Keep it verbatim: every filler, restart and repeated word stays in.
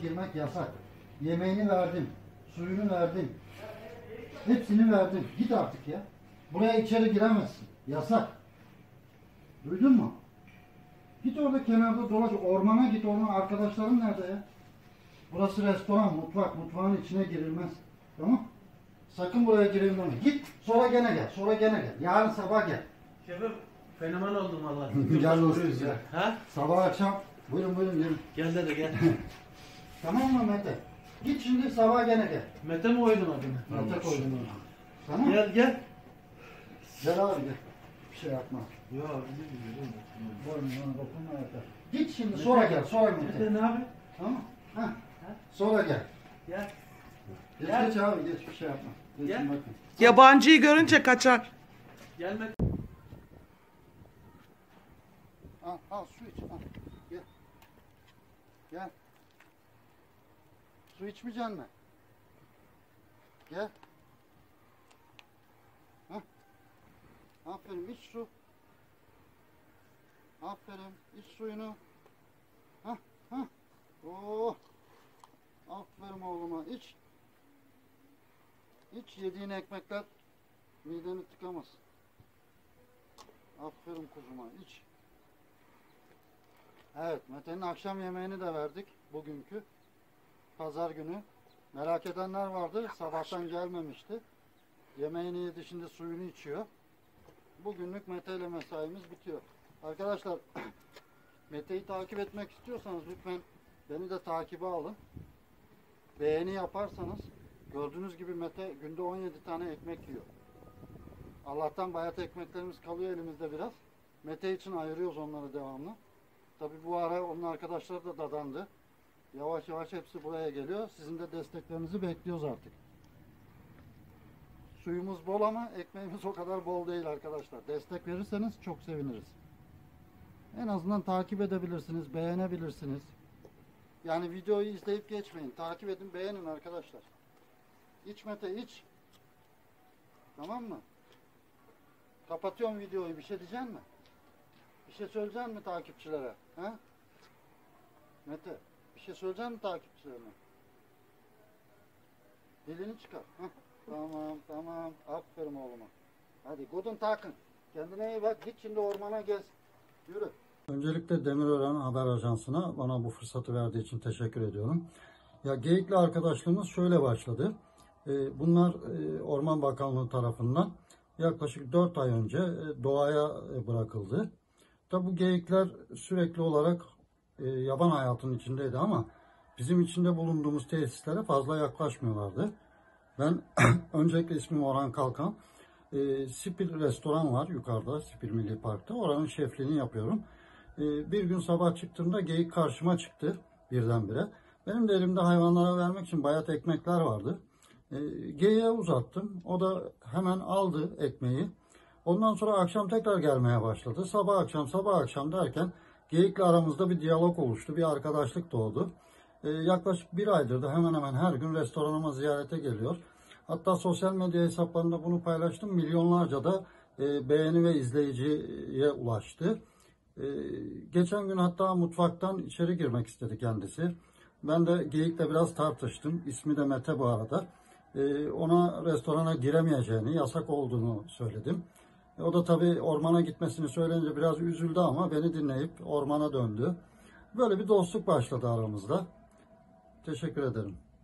girmek yasak. Yemeğini verdim, suyunu verdim. Hepsini verdim. Git artık ya. Buraya içeri giremezsin. Yasak. Duydun mu? Git orada kenarda dolaş. Ormana git, oradan arkadaşların nerede ya? Burası restoran, mutfak. Mutfağın içine girilmez. Tamam? Sakın buraya girilmeme. Git. Sonra gene gel. Sonra gene gel. Yarın sabah gel. Şefim fenomen oldum vallahi. Gel olsun ya. Ha? Sabah akşam. Buyurun buyurun gelin. Gel de gel. Tamam mı Mete? Git şimdi sabah gene gel. Mete mi koydun adını? Mete koydum onu. Tamam. Gel gel. Gel abi gel. Bir şey yapma. Ya bizi biliyorum. Boynuna dokunma yeter. Git şimdi sonra gel. Sonra Mete. Mete ne abi? Tamam. Ha. Sonra gel. Gel. Geç Gel. geç abi geç bir şey yapma. Geçin Gel. bakın. Yabancıyı görünce kaçar. Gel Mete. Al al su iç. Al. Gel. Gel. Su içmeyecek misin? Gel. Hah. Aferin iç su. Aferin iç suyunu. Hah hah. Oh. Aferin oğluma iç. İç yediğin ekmekler mideni tıkamaz. Aferin kuzuma iç. Evet Mete'nin akşam yemeğini de verdik bugünkü. Pazar günü. Merak edenler vardı. Sabahtan gelmemişti. Yemeğini yedi, şimdi suyunu içiyor. Bugünlük Mete ile mesaimiz bitiyor. Arkadaşlar Mete'yi takip etmek istiyorsanız lütfen beni de takibe alın. Beğeni yaparsanız gördüğünüz gibi Mete günde on yedi tane ekmek yiyor. Allah'tan bayat ekmeklerimiz kalıyor elimizde biraz. Mete için ayırıyoruz onları devamlı. Tabi bu ara onun arkadaşları da dadandı. Yavaş yavaş hepsi buraya geliyor. Sizin de desteklerinizi bekliyoruz artık. Suyumuz bol ama ekmeğimiz o kadar bol değil arkadaşlar. Destek verirseniz çok seviniriz. En azından takip edebilirsiniz, beğenebilirsiniz. Yani videoyu izleyip geçmeyin. Takip edin, beğenin arkadaşlar. İç Mete iç. Tamam mı? Kapatıyorum videoyu. Bir şey diyecek misin? Bir şey söyleyecek misin takipçilere? He? Mete, bir şey söyleyecek misin takipçilerine? Dilini çıkar. Heh. Tamam, tamam. Aferin oğluma. Hadi gudun takın. Kendine iyi bak. Git şimdi ormana gez. Yürü. Öncelikle Demirören Haber Ajansı'na bana bu fırsatı verdiği için teşekkür ediyorum. Ya Geyikli arkadaşlığımız şöyle başladı. Bunlar Orman Bakanlığı tarafından yaklaşık dört ay önce doğaya bırakıldı. Tabi bu geyikler sürekli olarak yaban hayatının içindeydi ama bizim içinde bulunduğumuz tesislere fazla yaklaşmıyorlardı. Ben öncelikle ismim Orhan Kalkan. Spil restoran var yukarıda, Spil Milli Park'ta. Oranın şefliğini yapıyorum. Bir gün sabah çıktığımda geyik karşıma çıktı birdenbire. Benim de elimde hayvanlara vermek için bayat ekmekler vardı. Geyiğe uzattım. O da hemen aldı ekmeği. Ondan sonra akşam tekrar gelmeye başladı. Sabah akşam sabah akşam derken geyikle aramızda bir diyalog oluştu. Bir arkadaşlık doğdu. Yaklaşık bir aydır da hemen hemen her gün restoranıma ziyarete geliyor. Hatta sosyal medya hesaplarında bunu paylaştım. Milyonlarca da beğeni ve izleyiciye ulaştı. Geçen gün hatta mutfaktan içeri girmek istedi kendisi. Ben de geyikle biraz tartıştım. İsmi de Mete bu arada. Ona restorana giremeyeceğini, yasak olduğunu söyledim. O da tabii ormana gitmesini söyleyince biraz üzüldü ama beni dinleyip ormana döndü. Böyle bir dostluk başladı aramızda. Teşekkür ederim.